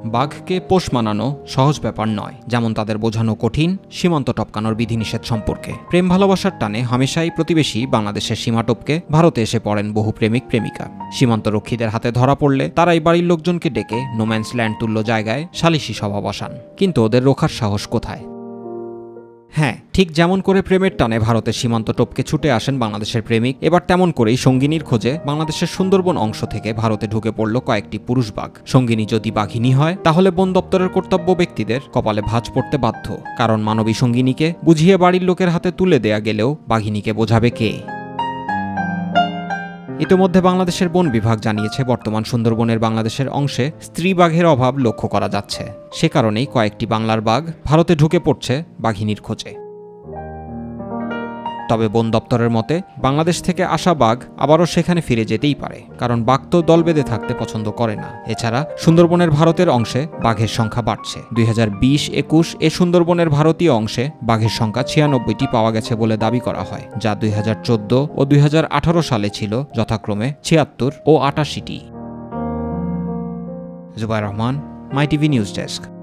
বাঘকে পোষ মানানো সহজ ব্যাপার নয়, যেমন তাদের বোঝানো কঠিন সীমান্ত টপকানোর বিধিনিষেধ সম্পর্কে। প্রেম ভালোবাসার টানে হামেশাই প্রতিবেশী বাংলাদেশের সীমা টপকে ভারতে এসে পড়েন বহু প্রেমিক প্রেমিকা। সীমান্তরক্ষীদের হাতে ধরা পড়লে তারাই বাড়ির লোকজনকে ডেকে নোম্যান্স ল্যান্ড তুল্য জায়গায় সালিশি সভা বসান। কিন্তু ওদের রোখার সাহস কোথায়? হ্যাঁ, ঠিক যেমন করে প্রেমের টানে ভারতের সীমান্ত টপকে ছুটে আসেন বাংলাদেশের প্রেমিক, এবার তেমন করেই সঙ্গিনীর খোঁজে বাংলাদেশের সুন্দরবন অংশ থেকে ভারতে ঢুকে পড়ল কয়েকটি পুরুষ বাঘ। সঙ্গিনী যদি বাঘিনী হয় তাহলে বন দপ্তরের কর্তব্য ব্যক্তিদের কপালে ভাঁজ পড়তে বাধ্য, কারণ মানবী সঙ্গিনীকে বুঝিয়ে বাড়ির লোকের হাতে তুলে দেয়া গেলেও বাঘিনীকে বোঝাবে কে? ইতিমধ্যে বাংলাদেশের বন বিভাগ জানিয়েছে, বর্তমান সুন্দরবনের বাংলাদেশের অংশে স্ত্রী বাঘের অভাব লক্ষ্য করা যাচ্ছে। সে কারণেই কয়েকটি বাংলার বাঘ ভারতে ঢুকে পড়ছে বাঘিনীর খোঁজে। তবে বন দপ্তরের মতে বাংলাদেশ থেকে আসা বাঘ আবারও সেখানে ফিরে যেতেই পারে, কারণ বাঘ তো দল বেঁধে থাকতে পছন্দ করে না। এছাড়া সুন্দরবনের ভারতের অংশে বাঘের সংখ্যা বাড়ছে। 2020-21 এ সুন্দরবনের ভারতীয় অংশে বাঘের সংখ্যা 96টি পাওয়া গেছে বলে দাবি করা হয়, যা 2014 ও 2018 সালে ছিল যথাক্রমে 76 ও 88টি। Zubair Rahman, my TV news desk.